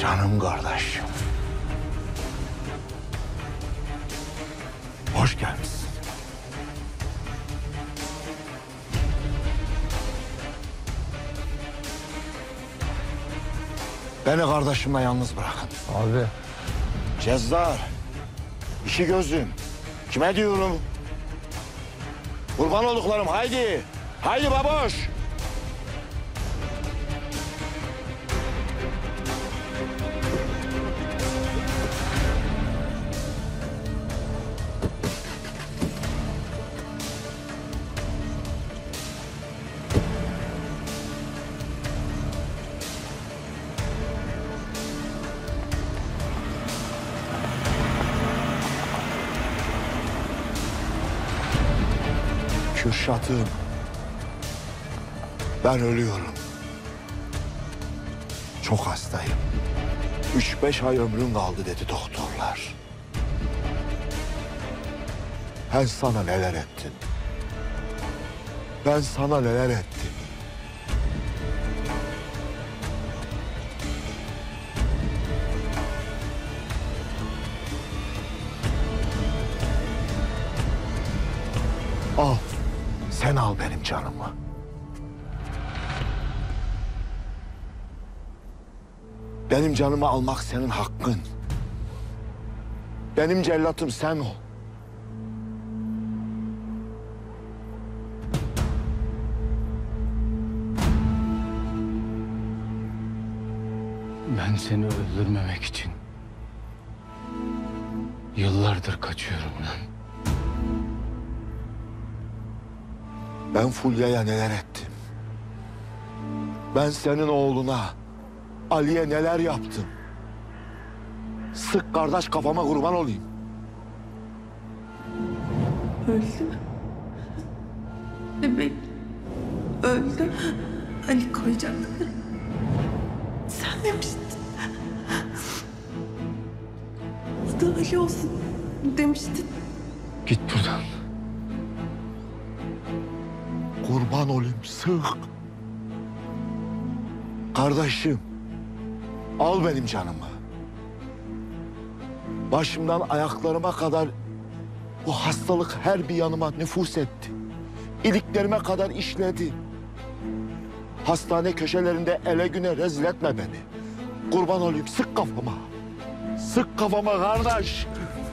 Canım kardeşim. Hoş gelmişsin. Beni kardeşimle yalnız bırakın. Abi. Cezzar, iki gözlüm. Kime diyorum? Kurban olduklarım, haydi. Haydi baboş. Kürşat'ım, ben ölüyorum. Çok hastayım. 3-5 ay ömrün kaldı dedi doktorlar. Ben sana neler ettim? Ben sana neler ettim? Al. Sen al benim canımı. Benim canımı almak senin hakkın. Benim cellatım sen ol. Ben seni öldürmemek için yıllardır kaçıyorum lan. Ben Fulya'ya neler ettim? Ben senin oğluna, Ali'ye neler yaptım? Sık kardeş kafama kurban olayım. Öldü. Bebek öldü. Ali koyacak. Sen demiştin. O da Ali olsun demiştin. Git buradan. Kurban olayım sık. Kardeşim, al benim canımı. Başımdan ayaklarıma kadar bu hastalık her bir yanıma nüfuz etti. İliklerime kadar işledi. Hastane köşelerinde ele güne rezil etme beni. Kurban olayım sık kafama. Sık kafama kardeş.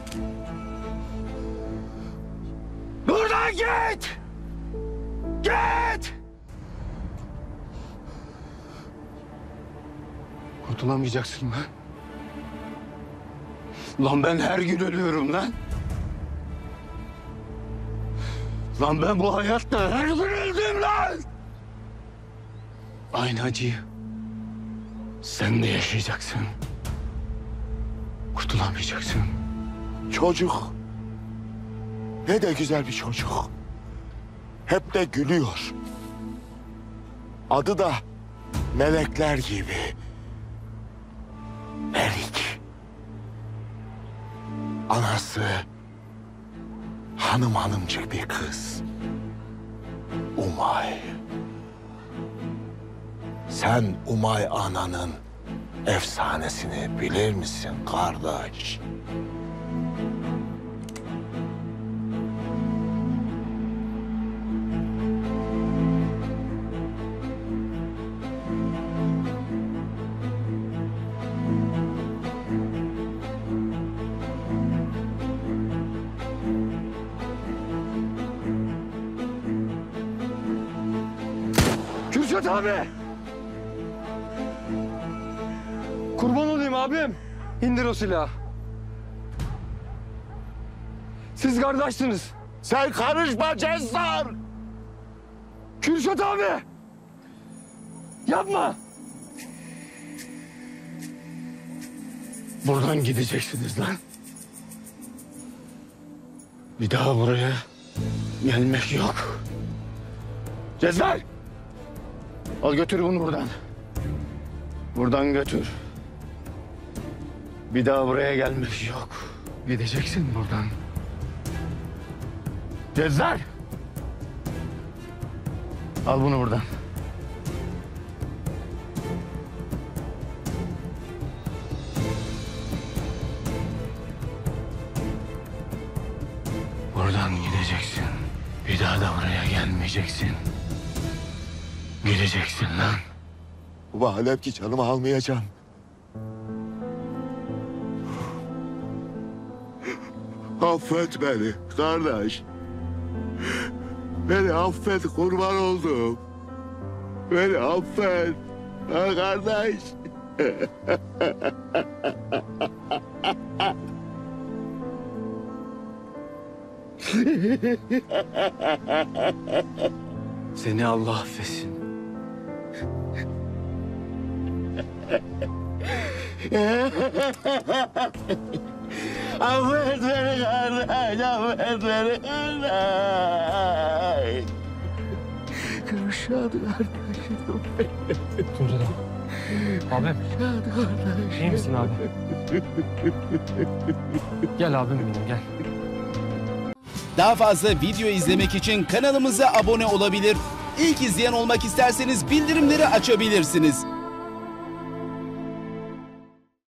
Buradan git! Git! Kurtulamayacaksın lan. Lan ben her gün ölüyorum lan. Lan ben bu hayatta her gün öldüm lan. Aynı acıyı sen de yaşayacaksın. Kurtulamayacaksın. Çocuk. Ne de güzel bir çocuk. Hep de gülüyor. Adı da melekler gibi. Melik. Anası hanımcık bir kız. Umay. Sen Umay ananın efsanesini bilir misin kardeş? Kürşat abi! Kurban olayım abim. İndir o silahı. Siz kardeşsiniz. Sen karışma Cezzar! Kürşat abi! Yapma! Buradan gideceksiniz lan. Bir daha buraya gelmek yok. Cezzar! Al götür bunu buradan. Buradan götür. Bir daha buraya gelmek yok. Gideceksin buradan. Cezzar! Al bunu buradan. Gideceksin. Bir daha da buraya gelmeyeceksin. Gideceksin lan. Baba alev ki canımı almayacağım. Affet beni kardeş. Beni affet kurban oldum. Beni affet. Ha kardeş. Seni Allah affetsin. Affet beni kardeş. Affet beni kardeş. Kürşat kardeşim. Tuncay abim. Kürşat kardeşim. İyi misin abi? Gel abim benim gel. Daha fazla video izlemek için kanalımıza abone olabilir. İlk izleyen olmak isterseniz bildirimleri açabilirsiniz.